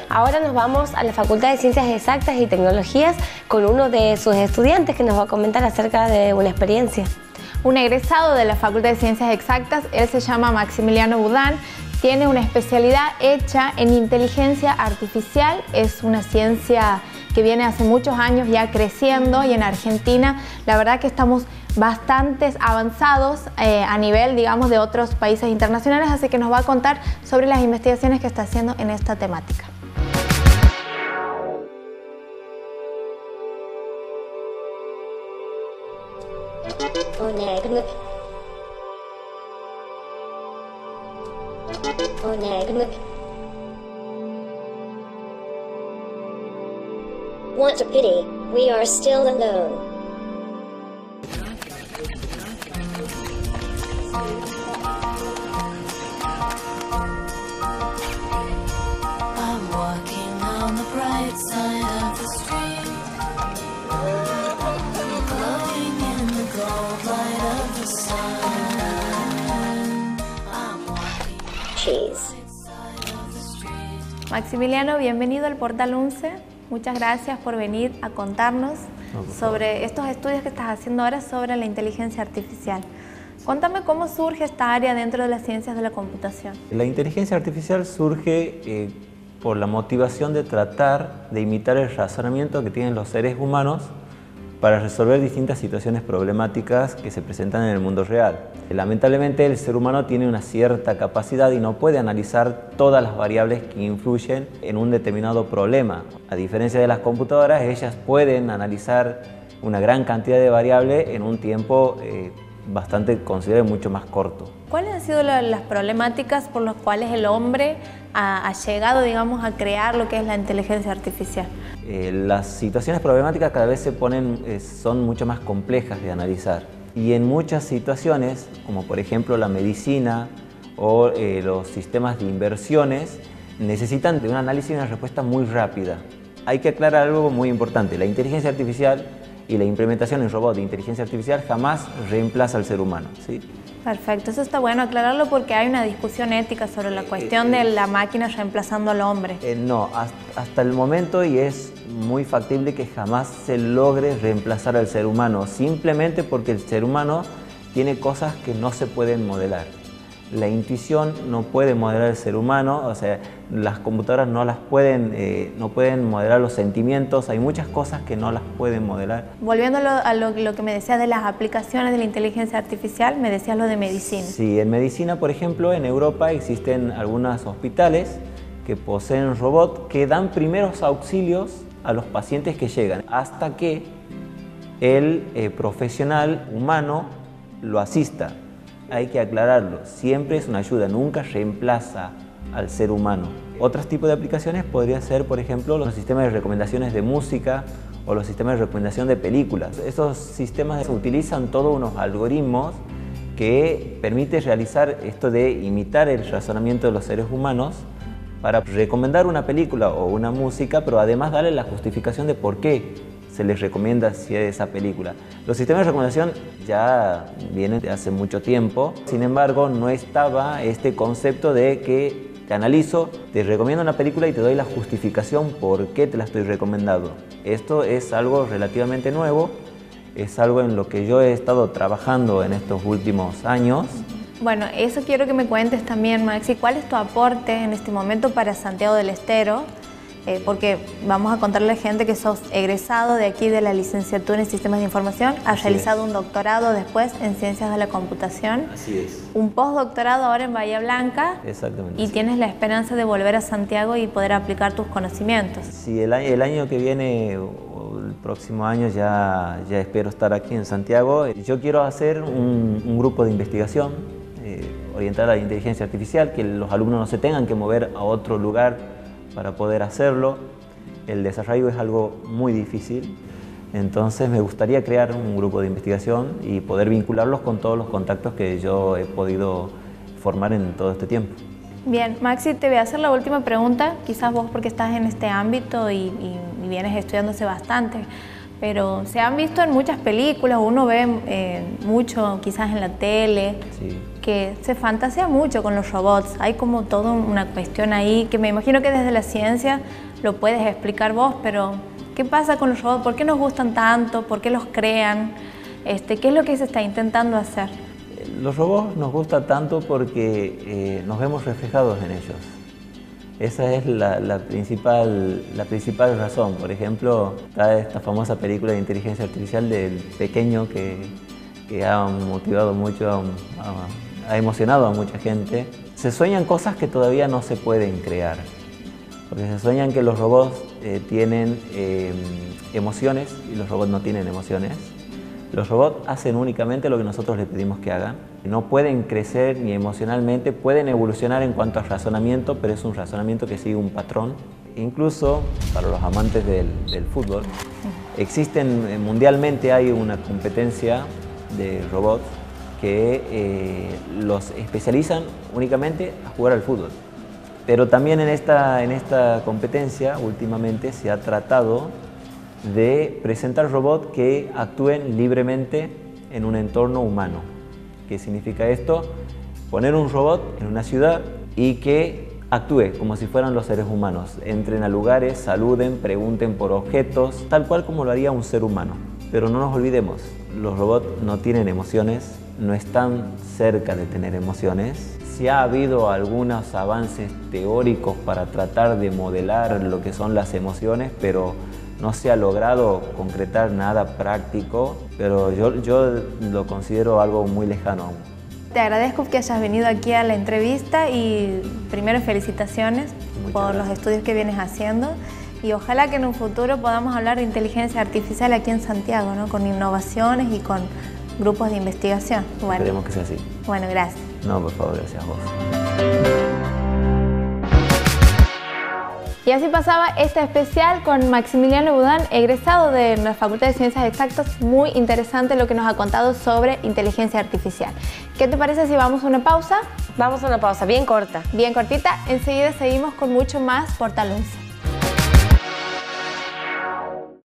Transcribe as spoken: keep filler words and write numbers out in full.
ahora nos vamos a la Facultad de Ciencias Exactas y Tecnologías con uno de sus estudiantes que nos va a comentar acerca de una experiencia. Un egresado de la Facultad de Ciencias Exactas, él se llama Maximiliano Budán, tiene una especialidad hecha en inteligencia artificial, es una ciencia que viene hace muchos años ya creciendo y en Argentina la verdad que estamos bastante avanzados eh, a nivel, digamos, de otros países internacionales, así que nos va a contar sobre las investigaciones que está haciendo en esta temática. What a pity, we are still alone. I'm walking on the bright side of the street, glowing in the gold light of the sun. I'm walking Cheese. on the street. Maximiliano, bienvenido al Portal once. Muchas gracias por venir a contarnos No, por sobre estos estudios que estás haciendo ahora sobre la inteligencia artificial. Cuéntame cómo surge esta área dentro de las ciencias de la computación. La inteligencia artificial surge eh, por la motivación de tratar de imitar el razonamiento que tienen los seres humanos para resolver distintas situaciones problemáticas que se presentan en el mundo real. Lamentablemente el ser humano tiene una cierta capacidad y no puede analizar todas las variables que influyen en un determinado problema. A diferencia de las computadoras, ellas pueden analizar una gran cantidad de variables en un tiempo eh, bastante considerable mucho más corto. ¿Cuáles han sido la- las problemáticas por las cuales el hombre ha, ha llegado, digamos, a crear lo que es la inteligencia artificial? Eh, las situaciones problemáticas cada vez se ponen, eh, son mucho más complejas de analizar. Y en muchas situaciones, como por ejemplo la medicina o eh, los sistemas de inversiones, necesitan de un análisis y una respuesta muy rápida. Hay que aclarar algo muy importante: la inteligencia artificial y la implementación en robots de inteligencia artificial jamás reemplaza al ser humano, ¿sí? Perfecto, eso está bueno aclararlo porque hay una discusión ética sobre la cuestión de la máquina reemplazando al hombre. Eh, no, hasta, hasta el momento, y es muy factible que jamás se logre reemplazar al ser humano, simplemente porque el ser humano tiene cosas que no se pueden modelar. La intuición no puede modelar al ser humano, o sea, las computadoras no las pueden, eh, no pueden modelar los sentimientos, hay muchas cosas que no las pueden modelar. Volviendo a lo, a lo- lo que me decías de las aplicaciones de la inteligencia artificial, me decías lo de medicina. Sí, en medicina, por ejemplo, en Europa existen algunos hospitales que poseen robots que dan primeros auxilios a los pacientes que llegan, hasta que el eh, profesional humano lo asista. Hay que aclararlo, siempre es una ayuda, nunca reemplaza al ser humano. Otros tipos de aplicaciones podría ser, por ejemplo, los sistemas de recomendaciones de música o los sistemas de recomendación de películas. Esos sistemas utilizan todos unos algoritmos que permiten realizar esto de imitar el razonamiento de los seres humanos para recomendar una película o una música, pero además darle la justificación de por qué se les recomienda esa película. Los sistemas de recomendación ya vienen de hace mucho tiempo, sin embargo no estaba este concepto de que te analizo, te recomiendo una película y te doy la justificación por qué te la estoy recomendando. Esto es algo relativamente nuevo, es algo en lo que yo he estado trabajando en estos últimos años. Bueno, eso quiero que me cuentes también, Maxi. ¿Cuál es tu aporte en este momento para Santiago del Estero? Eh, porque vamos a contarle a la gente que sos egresado de aquí de la licenciatura en Sistemas de Información, has Así realizado es. un doctorado después en Ciencias de la Computación, Así es. un postdoctorado ahora en Bahía Blanca Exactamente. y sí. tienes la esperanza de volver a Santiago y poder aplicar tus conocimientos. Sí, el año, el año que viene o el próximo año ya, ya espero estar aquí en Santiago. Yo quiero hacer un, un grupo de investigación eh, orientada a la inteligencia artificial, que los alumnos no se tengan que mover a otro lugar para poder hacerlo. El desarrollo es algo muy difícil, entonces me gustaría crear un grupo de investigación y poder vincularlos con todos los contactos que yo he podido formar en todo este tiempo. Bien, Maxi, te voy a hacer la última pregunta, quizás vos porque estás en este ámbito y, y, y vienes estudiándose bastante, pero se han visto en muchas películas, uno ve eh, mucho quizás en la tele, Sí. que se fantasea mucho con los robots. Hay como toda una cuestión ahí que me imagino que desde la ciencia lo puedes explicar vos, pero ¿qué pasa con los robots? ¿Por qué nos gustan tanto? ¿Por qué los crean? Este, ¿qué es lo que se está intentando hacer? Los robots nos gusta tanto porque eh, nos vemos reflejados en ellos. Esa es la, la, principal, la principal razón. Por ejemplo, está esta famosa película de inteligencia artificial del pequeño que, que ha motivado mucho, a, a, ha emocionado a mucha gente. Se sueñan cosas que todavía no se pueden crear, porque se sueñan que los robots eh, tienen eh, emociones y los robots no tienen emociones. Los robots hacen únicamente lo que nosotros les pedimos que hagan. No pueden crecer ni emocionalmente, pueden evolucionar en cuanto a razonamiento, pero es un razonamiento que sigue un patrón. Incluso para los amantes del, del fútbol, existen mundialmente hay una competencia de robots que eh, los especializan únicamente a jugar al fútbol. Pero también en esta, en esta competencia últimamente se ha tratado de presentar robots que actúen libremente en un entorno humano. ¿Qué significa esto? Poner un robot en una ciudad y que actúe como si fueran los seres humanos. Entren a lugares, saluden, pregunten por objetos, tal cual como lo haría un ser humano. Pero no nos olvidemos, los robots no tienen emociones, no están cerca de tener emociones. Si ha habido algunos avances teóricos para tratar de modelar lo que son las emociones, pero no se ha logrado concretar nada práctico, pero yo, yo lo considero algo muy lejano aún. Te agradezco que hayas venido aquí a la entrevista y primero felicitaciones Muchas por gracias. los estudios que vienes haciendo y ojalá que en un futuro podamos hablar de inteligencia artificial aquí en Santiago, ¿no? Con innovaciones y con grupos de investigación. Bueno, Esperemos que sea así. bueno, gracias. No, por favor, gracias a vos. Y así pasaba este especial con Maximiliano Budán, egresado de la Facultad de Ciencias Exactas. Muy interesante lo que nos ha contado sobre inteligencia artificial. ¿Qué te parece si vamos a una pausa? Vamos a una pausa bien corta. Bien cortita, enseguida seguimos con mucho más Portal once.